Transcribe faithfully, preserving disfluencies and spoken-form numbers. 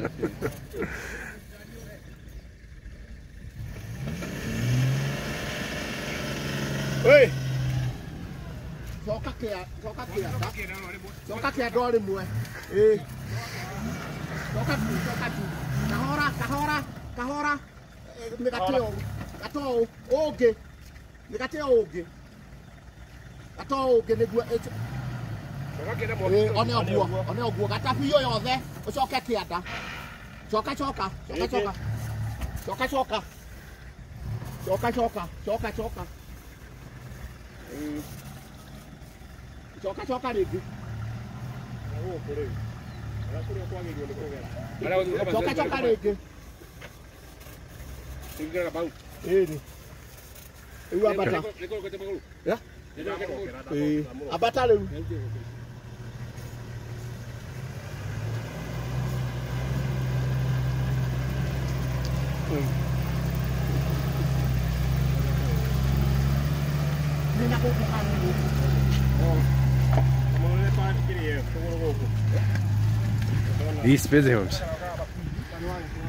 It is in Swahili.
Oi. Soka kia, soka kia. Soka kia dole mwe. Eh. Soka tu, soka tu. Kahora, kahora, kahora. Mikateo. Kato oge. Mikateo oge. Kato oge negua eto. One oguo, one oguo. Katapu yo yothe. Soka kia da. Soka soka, soka soka. Soka soka. Soka soka, soka soka. Soka soka rĩngĩ. Soka soka rĩngĩ. Ĩni. Rĩu ambata. Ĩĩ. Ambata rĩu. East Busy Homes.